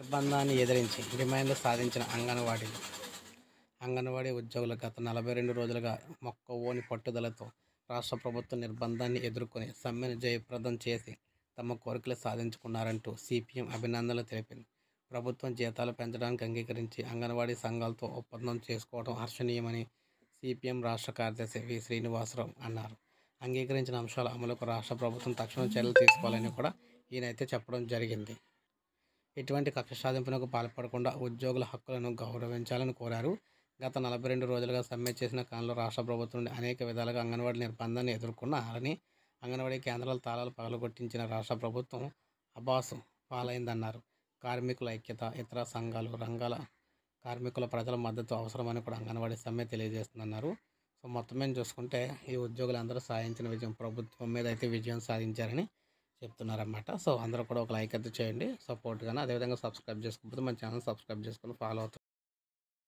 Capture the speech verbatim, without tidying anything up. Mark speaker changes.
Speaker 1: నిర్బంధాన్ని ఎదిరించి డిమాండ్లు సాధించిన అంగన్వాడీలు అంగన్వాడీ ఉద్యోగులు గత నలభై రెండు రోజులుగా మొక్కవోని పట్టుదలతో రాష్ట్ర ప్రభుత్వ నిర్బంధాన్ని ఎదుర్కొని సమ్మెను జయప్రదం చేసి తమ కోరికలు సాధించుకున్నారంటూ సిపిఎం అభినందనలు తెలిపింది. ప్రభుత్వం జీతాలు పెంచడానికి అంగీకరించి అంగన్వాడీ సంఘాలతో ఒప్పందం చేసుకోవడం హర్షణీయమని సిపిఎం రాష్ట్ర కార్యదర్శి వి శ్రీనివాసరావు అన్నారు. అంగీకరించిన అంశాల అమలుకు రాష్ట్ర ప్రభుత్వం తక్షణ చర్యలు తీసుకోవాలని కూడా ఈయనైతే చెప్పడం జరిగింది. ఇటువంటి కక్ష సాధింపునకు పాల్పడకుండా ఉద్యోగుల హక్కులను గౌరవించాలని కోరారు. గత నలభై రెండు రోజులుగా సమ్మె చేసిన కాలంలో రాష్ట్ర ప్రభుత్వం నుండి అనేక విధాలుగా అంగన్వాడీ నిర్బంధాన్ని ఎదుర్కొన్నారని, అంగన్వాడీ కేంద్రాల తాళాలు పగలగొట్టించిన రాష్ట్ర ప్రభుత్వం అబాసు పాలైందన్నారు. కార్మికుల ఐక్యత, ఇతర సంఘాలు, రంగాల కార్మికుల ప్రజల మద్దతు అవసరమని కూడా అంగన్వాడీ సమ్మె తెలియజేస్తుందన్నారు. సో మొత్తం మీద చూసుకుంటే ఈ ఉద్యోగులందరూ సాధించిన విజయం ప్రభుత్వం మీద అయితే విజయం సాధించారని చెప్తున్నారన్నమాట. సో అందరూ కూడా ఒక లైక్ అయితే చేయండి సపోర్ట్గా. అదేవిధంగా సబ్స్క్రైబ్ చేసుకోకపోతే మన ఛానల్ సబ్స్క్రైబ్ చేసుకొని ఫాలో అవుతారు.